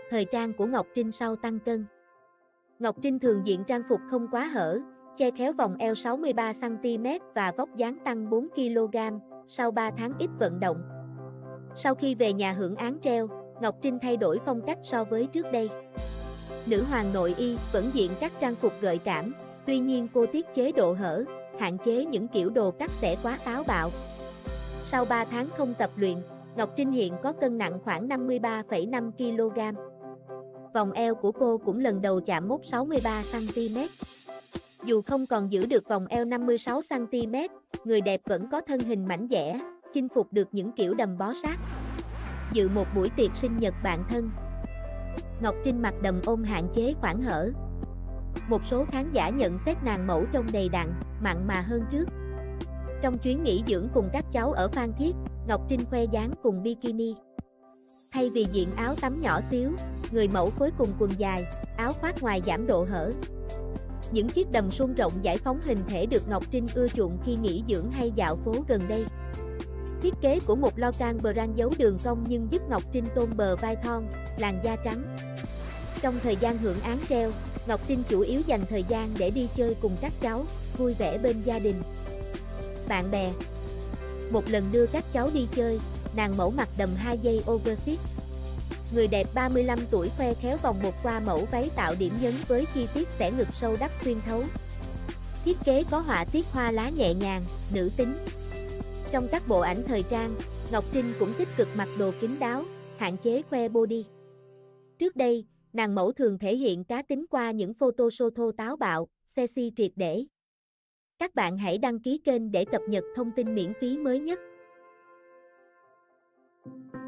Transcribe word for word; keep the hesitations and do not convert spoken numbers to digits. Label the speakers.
Speaker 1: Thời trang của Ngọc Trinh sau tăng cân. Ngọc Trinh thường diện trang phục không quá hở, che khéo vòng eo sáu mươi ba xăng ti mét và vóc dáng tăng bốn ki lô gam sau ba tháng ít vận động. Sau khi về nhà hưởng án treo, Ngọc Trinh thay đổi phong cách so với trước đây. Nữ hoàng nội y vẫn diện các trang phục gợi cảm, tuy nhiên cô tiết chế độ hở, hạn chế những kiểu đồ cắt xẻ quá táo bạo. Sau ba tháng không tập luyện, Ngọc Trinh hiện có cân nặng khoảng năm mươi ba phẩy năm ki lô gam. Vòng eo của cô cũng lần đầu chạm mốc sáu mươi ba xăng ti mét. Dù không còn giữ được vòng eo năm mươi sáu xăng ti mét, người đẹp vẫn có thân hình mảnh dẻ, chinh phục được những kiểu đầm bó sát. Dự một buổi tiệc sinh nhật bạn thân, Ngọc Trinh mặc đầm ôm hạn chế khoảng hở. Một số khán giả nhận xét nàng mẫu trông đầy đặn, mặn mà hơn trước. Trong chuyến nghỉ dưỡng cùng các cháu ở Phan Thiết, Ngọc Trinh khoe dáng cùng bikini. Thay vì diện áo tắm nhỏ xíu, người mẫu phối cùng quần dài, áo khoác ngoài giảm độ hở. Những chiếc đầm suông rộng giải phóng hình thể được Ngọc Trinh ưa chuộng khi nghỉ dưỡng hay dạo phố gần đây. Thiết kế của một Locan brand giấu đường cong nhưng giúp Ngọc Trinh tôn bờ vai thon, làn da trắng. Trong thời gian hưởng án treo, Ngọc Trinh chủ yếu dành thời gian để đi chơi cùng các cháu, vui vẻ bên gia đình, bạn bè. Một lần đưa các cháu đi chơi, nàng mẫu mặc đầm hai dây oversize. Người đẹp ba mươi lăm tuổi khoe khéo vòng một qua mẫu váy tạo điểm nhấn với chi tiết xẻ ngực sâu đắp xuyên thấu. Thiết kế có họa tiết hoa lá nhẹ nhàng, nữ tính. Trong các bộ ảnh thời trang, Ngọc Trinh cũng tích cực mặc đồ kín đáo, hạn chế khoe body. Trước đây, nàng mẫu thường thể hiện cá tính qua những photo show thô táo bạo, sexy triệt để. Các bạn hãy đăng ký kênh để cập nhật thông tin miễn phí mới nhất.